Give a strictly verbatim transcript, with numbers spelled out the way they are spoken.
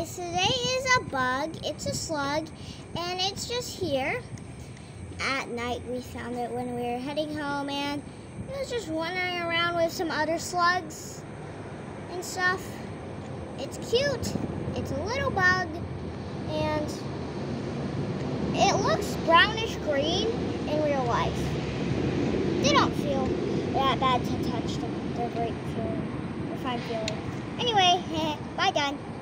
guys, today is a bug. It's a slug, and it's just here. At night we found it when we were heading home, and it was just wandering around with some other slugs and stuff. It's cute. It's a little bug, and it looks brownish green in real life. They don't feel that bad to touch them. They're great feeling. They're fine feeling. Anyway, bye, done.